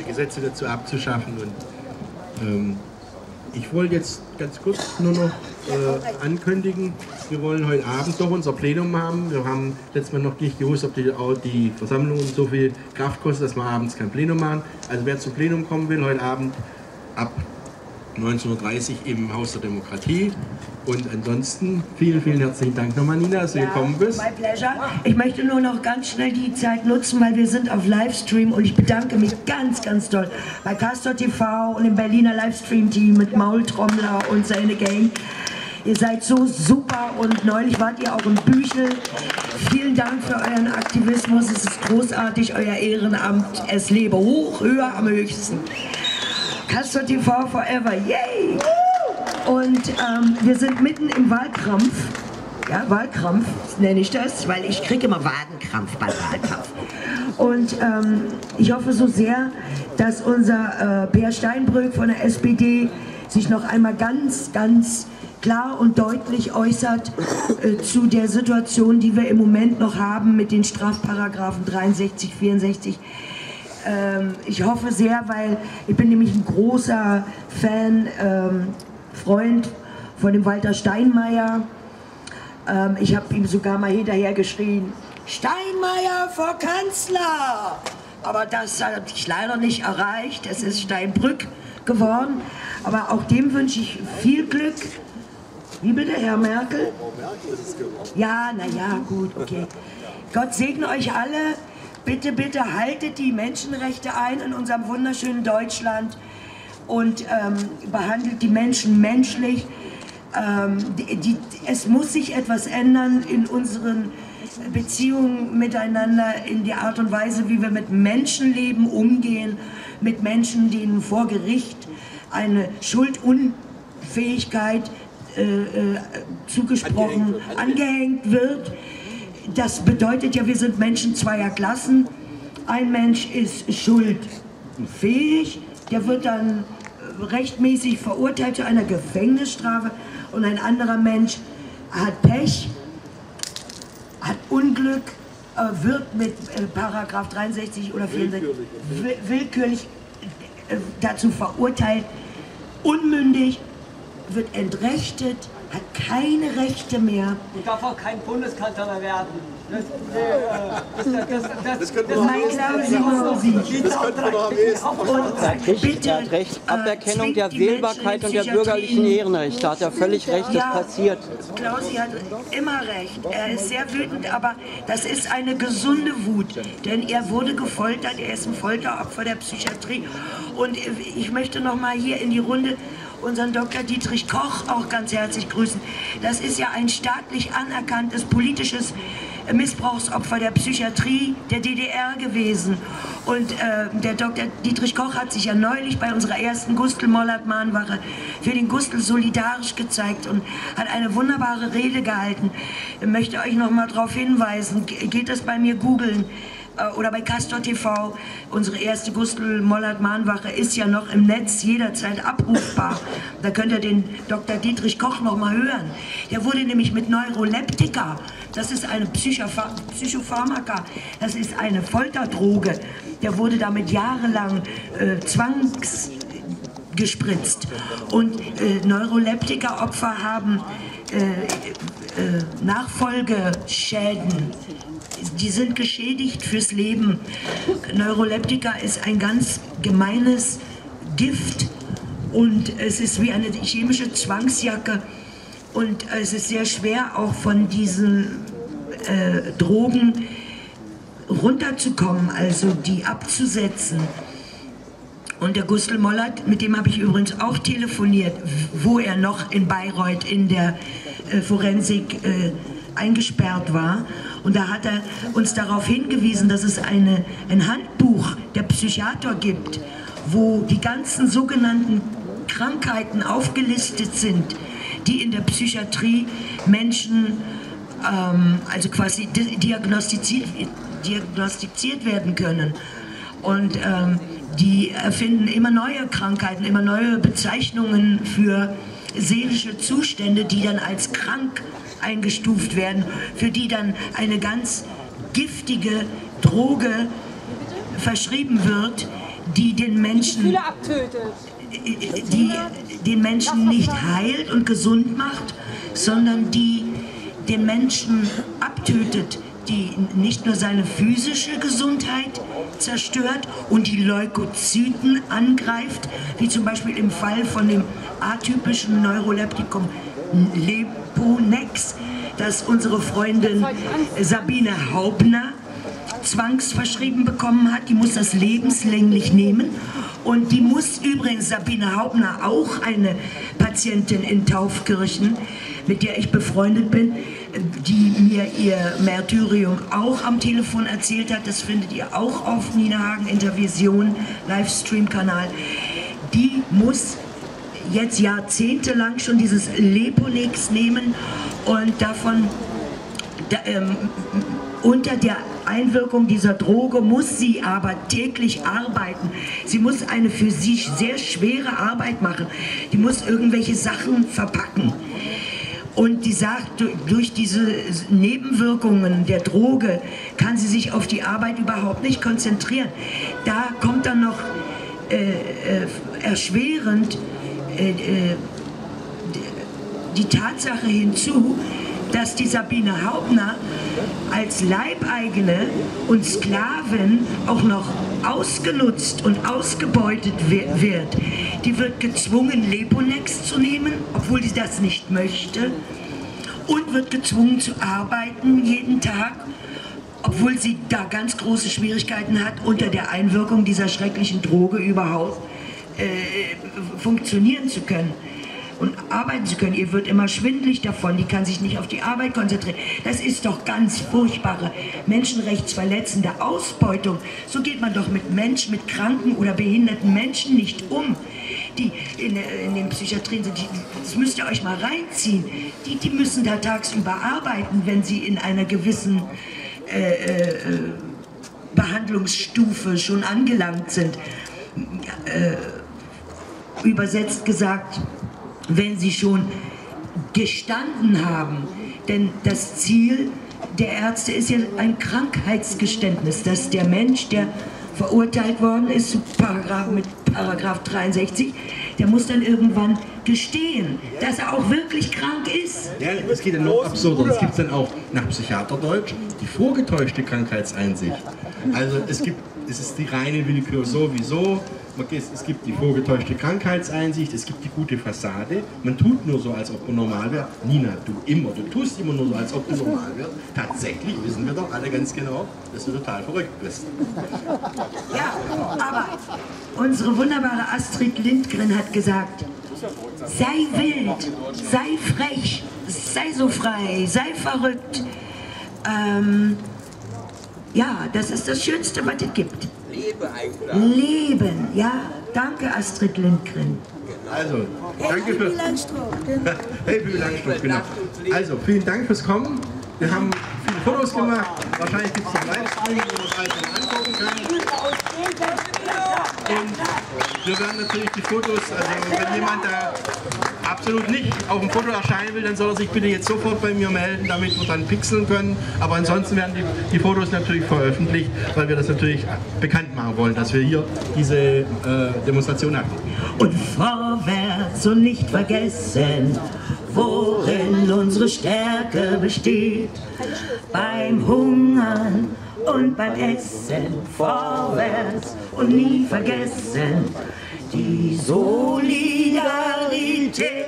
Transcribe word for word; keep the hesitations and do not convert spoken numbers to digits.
Gesetze dazu abzuschaffen. Und ähm, ich wollte jetzt ganz kurz nur noch äh, ankündigen, wir wollen heute Abend doch unser Plenum haben. Wir haben letztes Mal noch nicht gewusst, ob die, auch die Versammlung so viel Kraft kostet, dass wir abends kein Plenum machen. Also wer zum Plenum kommen will, heute Abend ab neunzehn Uhr dreißig im Haus der Demokratie. Und ansonsten vielen, vielen herzlichen Dank nochmal, Nina, dass du ja, gekommen bist. My pleasure. Ich möchte nur noch ganz schnell die Zeit nutzen, weil wir sind auf Livestream und ich bedanke mich ganz, ganz doll bei Castor T V und dem Berliner Livestream-Team mit Maultrommler und seine Gang. Ihr seid so super und neulich wart ihr auch im Büchel. Vielen Dank für euren Aktivismus. Es ist großartig, euer Ehrenamt. Es lebe hoch, höher, am höchsten. Castor T V forever, yay! Und ähm, wir sind mitten im Wahlkampf. Ja, Wahlkampf nenne ich das, weil ich kriege immer Wadenkrampf beim Wahlkampf. Und ähm, ich hoffe so sehr, dass unser äh, Peer Steinbrück von der S P D sich noch einmal ganz, ganz klar und deutlich äußert äh, zu der Situation, die wir im Moment noch haben mit den Strafparagraphen dreiundsechzig, vierundsechzig. Ähm, ich hoffe sehr, weil ich bin nämlich ein großer Fan, ähm, Freund von dem Walter Steinmeier. Ähm, ich habe ihm sogar mal hinterher geschrien, Steinmeier vor Kanzler! Aber das hat ich leider nicht erreicht. Es ist Steinbrück geworden. Aber auch dem wünsche ich viel Glück. Wie bitte, Herr Merkel? Ja, naja, gut, okay. Gott segne euch alle. Bitte, bitte haltet die Menschenrechte ein in unserem wunderschönen Deutschland. Und ähm, behandelt die Menschen menschlich. Ähm, die, die, es muss sich etwas ändern in unseren Beziehungen miteinander, in der Art und Weise, wie wir mit Menschenleben umgehen, mit Menschen, denen vor Gericht eine Schuldunfähigkeit äh, äh, zugesprochen, angehängt, angehängt wird. Das bedeutet ja, wir sind Menschen zweier Klassen. Ein Mensch ist schuldfähig, der wird dann rechtmäßig verurteilt zu einer Gefängnisstrafe und ein anderer Mensch hat Pech, hat Unglück, äh, wird mit äh, Paragraph dreiundsechzig oder vierundsechzig willkürlich, willkürlich äh, dazu verurteilt, unmündig, wird entrechtet, hat keine Rechte mehr. Und darf auch kein Bundeskanzler mehr werden. Das, äh, das, das, das, das könnte man man auch recht, bitte, er hat recht. Aberkennung der Wählbarkeit und der bürgerlichen Ehrenrechte. Da hat er völlig recht, das ja, passiert. Klausi hat immer recht. Er ist sehr wütend, aber das ist eine gesunde Wut. Denn er wurde gefoltert, er ist ein Folteropfer der Psychiatrie. Und ich möchte noch mal hier in die Runde unseren Doktor Dietrich Koch auch ganz herzlich grüßen. Das ist ja ein staatlich anerkanntes politisches Missbrauchsopfer der Psychiatrie der D D R gewesen. Und äh, der Doktor Dietrich Koch hat sich ja neulich bei unserer ersten Gustl-Mollert-Mahnwache für den Gustl solidarisch gezeigt und hat eine wunderbare Rede gehalten. Ich möchte euch noch mal darauf hinweisen, geht das bei mir googeln. Oder bei Castor T V, unsere erste Gustl-Mollert-Mahnwache ist ja noch im Netz jederzeit abrufbar. Da könnt ihr den Doktor Dietrich Koch noch mal hören. Der wurde nämlich mit Neuroleptika, das ist eine Psychopha Psychopharmaka, das ist eine Folterdroge, der wurde damit jahrelang äh, zwangsgespritzt. Und äh, Neuroleptika-Opfer haben äh, äh, Nachfolgeschäden. Die sind geschädigt fürs Leben. Neuroleptika ist ein ganz gemeines Gift und es ist wie eine chemische Zwangsjacke und es ist sehr schwer auch von diesen äh, Drogen runterzukommen, also die abzusetzen. Und der Gustl Mollert, mit dem habe ich übrigens auch telefoniert, wo er noch in Bayreuth in der äh, Forensik äh, eingesperrt war. Und da hat er uns darauf hingewiesen, dass es eine, ein Handbuch der Psychiater gibt, wo die ganzen sogenannten Krankheiten aufgelistet sind, die in der Psychiatrie Menschen, ähm, also quasi diagnostiziert, diagnostiziert werden können. Und ähm, die erfinden immer neue Krankheiten, immer neue Bezeichnungen für seelische Zustände, die dann als krank eingestuft werden, für die dann eine ganz giftige Droge verschrieben wird, die den Menschen, Gefühle abtötet. die den Menschen nicht heilt und gesund macht, sondern die den Menschen abtötet, die nicht nur seine physische Gesundheit zerstört und die Leukozyten angreift, wie zum Beispiel im Fall von dem atypischen Neuroleptikum Leponex, das unsere Freundin Sabine Haubner zwangsverschrieben bekommen hat. Die muss das lebenslänglich nehmen. Und die muss übrigens, Sabine Haubner, auch eine Patientin in Taufkirchen, mit der ich befreundet bin, die mir ihr Märtyrium auch am Telefon erzählt hat. Das findet ihr auch auf Nina Hagen Intervision, Livestream-Kanal. Die muss jetzt jahrzehntelang schon dieses Leponex nehmen und davon da, ähm, unter der Einwirkung dieser Droge muss sie aber täglich arbeiten. Sie muss eine für sie sehr schwere Arbeit machen. Die muss irgendwelche Sachen verpacken. Und die sagt, durch diese Nebenwirkungen der Droge kann sie sich auf die Arbeit überhaupt nicht konzentrieren. Da kommt dann noch äh, äh, erschwerend äh, äh, die Tatsache hinzu, dass die Sabine Haubner als Leibeigene und Sklavin auch noch ausgenutzt und ausgebeutet wird. Die wird gezwungen, Leponex zu nehmen, obwohl sie das nicht möchte, und wird gezwungen zu arbeiten jeden Tag, obwohl sie da ganz große Schwierigkeiten hat, unter der Einwirkung dieser schrecklichen Droge überhaupt äh, funktionieren zu können und arbeiten zu können. Ihr wird immer schwindelig davon, die kann sich nicht auf die Arbeit konzentrieren. Das ist doch ganz furchtbare, menschenrechtsverletzende Ausbeutung. So geht man doch mit Menschen, mit kranken oder behinderten Menschen nicht um, die in, in den Psychiatrien sind. Die, das müsst ihr euch mal reinziehen. Die, die müssen da tagsüber arbeiten, wenn sie in einer gewissen äh, äh, Behandlungsstufe schon angelangt sind. Äh, übersetzt gesagt, wenn sie schon gestanden haben. Denn das Ziel der Ärzte ist ja ein Krankheitsgeständnis, dass der Mensch, der verurteilt worden ist, zu Paragraph, mit Paragraph dreiundsechzig, der muss dann irgendwann gestehen, dass er auch wirklich krank ist. Ja, es geht ja noch absurder. Es gibt dann auch nach Psychiaterdeutsch die vorgetäuschte Krankheitseinsicht. Also es gibt, es ist die reine Willkür sowieso. Es gibt die vorgetäuschte Krankheitseinsicht, es gibt die gute Fassade. Man tut nur so, als ob man normal wäre. Nina, du immer, du tust immer nur so, als ob du normal wärst. Tatsächlich wissen wir doch alle ganz genau, dass du total verrückt bist. Ja, aber unsere wunderbare Astrid Lindgren hat gesagt, sei wild, sei frech, sei so frei, sei verrückt. Ähm, ja, das ist das Schönste, was es gibt. Leben, ja. Danke, Astrid Lindgren. Also, danke für... Hey, Bühl Langstrumpf, genau. Also, vielen Dank fürs Kommen. Wir haben viele Fotos gemacht. Wahrscheinlich gibt es einen Livestream, wo man das alles angucken kann. Und wir werden natürlich die Fotos, also wenn jemand da absolut nicht auf dem Foto erscheinen will, dann soll er sich bitte jetzt sofort bei mir melden, damit wir dann pixeln können. Aber ansonsten werden die, die Fotos natürlich veröffentlicht, weil wir das natürlich bekannt machen wollen, dass wir hier diese äh, Demonstration hatten. Und vorwärts und nicht vergessen, worin unsere Stärke besteht. Beim Hungern und beim Essen, vorwärts und nie vergessen, die Solidarität.